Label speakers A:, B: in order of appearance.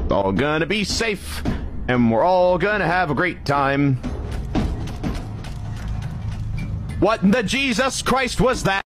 A: all gonna be safe, and we're all gonna have a great time. What in the Jesus Christ was that?